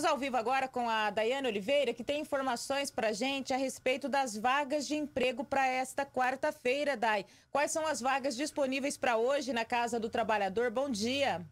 Estamos ao vivo agora com a Daiane Oliveira, que tem informações para a gente a respeito das vagas de emprego para esta quarta-feira, Dai. Quais são as vagas disponíveis para hoje na Casa do Trabalhador? Bom dia.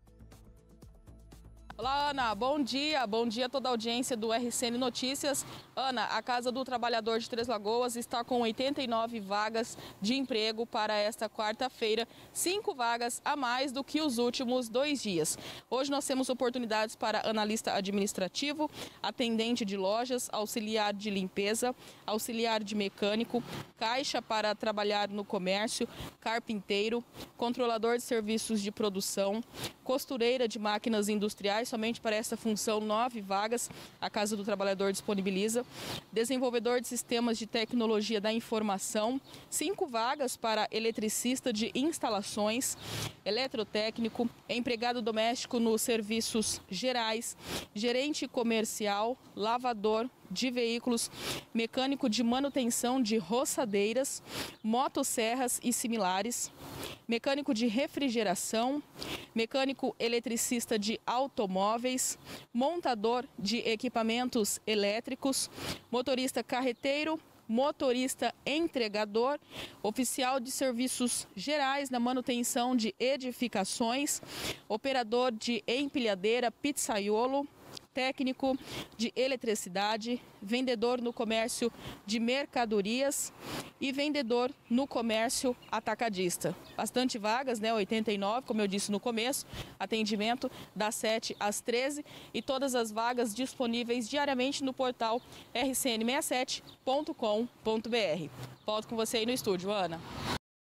Olá, Ana. Bom dia a toda a audiência do RCN Notícias. Ana, a Casa do Trabalhador de Três Lagoas está com 89 vagas de emprego para esta quarta-feira, 5 vagas a mais do que os últimos 2 dias. Hoje nós temos oportunidades para analista administrativo, atendente de lojas, auxiliar de limpeza, auxiliar de mecânico, caixa para trabalhar no comércio, carpinteiro, controlador de serviços de produção, costureira de máquinas industriais. Somente para esta função 9 vagas a Casa do Trabalhador disponibiliza. Desenvolvedor de sistemas de tecnologia da informação, 5 vagas para eletricista de instalações, eletrotécnico, empregado doméstico nos serviços gerais, gerente comercial, lavador de veículos, mecânico de manutenção de roçadeiras, motosserras e similares, mecânico de refrigeração, mecânico eletricista de automóveis, montador de equipamentos elétricos, motorista carreteiro, motorista entregador, oficial de serviços gerais na manutenção de edificações, operador de empilhadeira, pizzaiolo, técnico de eletricidade, vendedor no comércio de mercadorias e vendedor no comércio atacadista. Bastante vagas, né? 89, como eu disse no começo, atendimento das 7 às 13 e todas as vagas disponíveis diariamente no portal rcn67.com.br. Volto com você aí no estúdio, Ana.